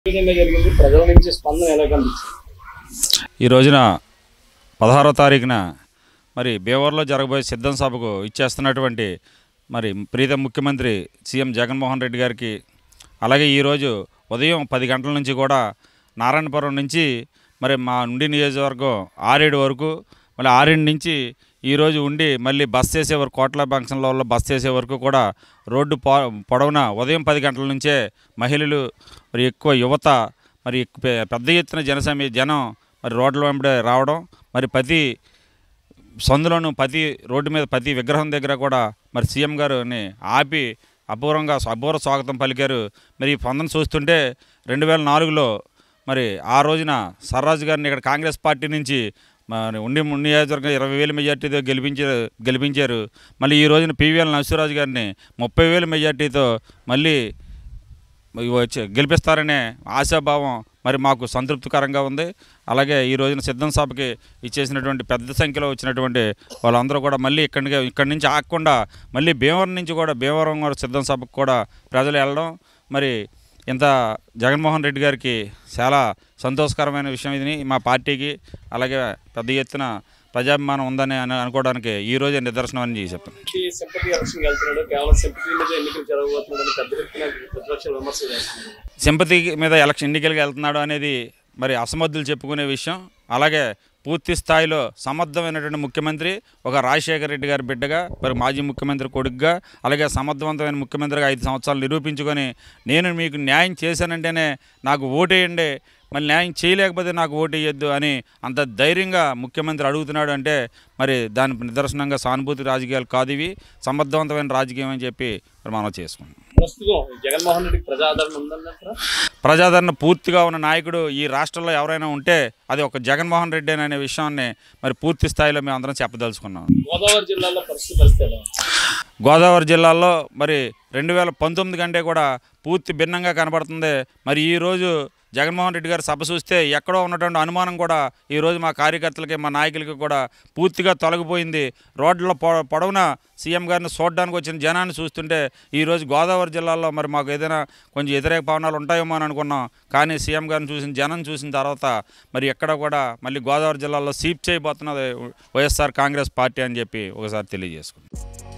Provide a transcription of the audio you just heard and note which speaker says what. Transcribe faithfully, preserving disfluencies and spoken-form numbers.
Speaker 1: ఈ రోజున పదహారో తారీఖున మరి బేవర్లో జరగబోయే సిద్ధం సభకు ఇచ్చేస్తున్నటువంటి మరి ప్రీత ముఖ్యమంత్రి సీఎం జగన్మోహన్ రెడ్డి గారికి, అలాగే ఈరోజు ఉదయం పది గంటల నుంచి కూడా నారాయణపురం నుంచి మరి మా ఉండి నియోజకవర్గం ఆరేడు వరకు, మళ్ళీ ఆరేడు నుంచి ఈరోజు ఉండి మళ్ళీ బస్ చేసే వరకు కోట్ల ఫంక్షన్లలో బస్ చేసే వరకు కూడా రోడ్డు పొడవున ఉదయం పది గంటల నుంచే మహిళలు మరి ఎక్కువ యువత మరి పెద్ద ఎత్తున జనసమీ జనం మరి రోడ్ల వెంబడే రావడం, మరి ప్రతి సందులోనూ ప్రతి రోడ్డు మీద ప్రతి విగ్రహం దగ్గర కూడా మరి సీఎం గారిని ఆపి అపూర్వంగా అపూర్వ స్వాగతం పలికారు. మరి ఈ పొందన చూస్తుంటే రెండు వేల నాలుగులో మరి ఆ రోజున సర్రాజు గారిని ఇక్కడ కాంగ్రెస్ పార్టీ నుంచి మరి ఉండి నియోజకవర్గం ఇరవై వేల మెజార్టీతో గెలిపించారు గెలిపించారు మళ్ళీ ఈ రోజున పీవీఎల్ నరసింహరాజు గారిని ముప్పై వేల మెజార్టీతో మళ్ళీ వచ్చి గెలిపిస్తారనే ఆశాభావం మరి మాకు సంతృప్తికరంగా ఉంది. అలాగే ఈ రోజున సిద్ధం సభకి ఇచ్చేసినటువంటి పెద్ద సంఖ్యలో వచ్చినటువంటి వాళ్ళందరూ కూడా మళ్ళీ ఇక్కడికి ఇక్కడి నుంచి ఆగకుండా మళ్ళీ భీమవరం నుంచి కూడా భీమవరం సిద్ధం సభకు కూడా ప్రజలు వెళ్ళడం మరి ఇంత జగన్మోహన్ రెడ్డి గారికి చాలా సంతోషకరమైన విషయం ఇది. మా పార్టీకి అలాగే పెద్ద ఎత్తున ప్రజాభిమానం ఉందని అని అనుకోవడానికి ఈ రోజే నిదర్శనం అని చెప్పాను. సింపతి మీద ఎలక్షన్ ఎన్నికలకు వెళ్తున్నాడు అనేది మరి అసమర్థులు చెప్పుకునే విషయం. అలాగే పూర్తి స్థాయిలో సమర్థమైనటువంటి ముఖ్యమంత్రి, ఒక రాజశేఖర రెడ్డి గారి బిడ్డగా, మరి మాజీ ముఖ్యమంత్రి కొడుకుగా, అలాగే సమర్థవంతమైన ముఖ్యమంత్రిగా ఐదు సంవత్సరాలు నిరూపించుకొని నేను మీకు న్యాయం చేశానంటేనే నాకు ఓటేయండి, మళ్ళీ న్యాయం చేయలేకపోతే నాకు ఓటు వేయొద్దు అని అంత ధైర్యంగా ముఖ్యమంత్రి అడుగుతున్నాడు అంటే మరి దాని నిదర్శనంగా సానుభూతి రాజకీయాలు కాదు, ఇవి సమర్థవంతమైన రాజకీయం అని చెప్పి మరి మనం చేసుకున్నాం.
Speaker 2: జగన్మోహన్ రెడ్డికి ప్రజాదరణ ఉందంటారా?
Speaker 1: ప్రజాదరణ పూర్తిగా ఉన్న నాయకుడు ఈ రాష్ట్రంలో ఎవరైనా ఉంటే అది ఒక జగన్మోహన్ రెడ్డి అనే విషయాన్ని మరి పూర్తి స్థాయిలో మేము అందరం చెప్పదలుచుకున్నాం.
Speaker 2: గోదావరి జిల్లాలో పరిస్థితి పరిస్థితి
Speaker 1: గోదావరి జిల్లాలో మరి రెండు వేల పంతొమ్మిది కంటే కూడా పూర్తి భిన్నంగా కనబడుతుంది. మరి ఈరోజు జగన్మోహన్ రెడ్డి గారు సభ చూస్తే ఎక్కడో ఉన్నటువంటి అనుమానం కూడా ఈరోజు మా కార్యకర్తలకి మా నాయకులకి కూడా పూర్తిగా తొలగిపోయింది. రోడ్ల పొడవున సీఎం గారిని చూడడానికి వచ్చిన జనాన్ని చూస్తుంటే ఈరోజు గోదావరి జిల్లాలో మరి మాకు ఏదైనా కొంచెం వ్యతిరేక పవనాలు ఉంటాయేమో అని అనుకున్నాం. కానీ సీఎం గారిని చూసిన జనం చూసిన తర్వాత మరి ఎక్కడ కూడా మళ్ళీ గోదావరి జిల్లాలో సీప్ చేయబోతున్నది వైఎస్ఆర్ కాంగ్రెస్ పార్టీ అని చెప్పి ఒకసారి తెలియజేసుకున్నాం.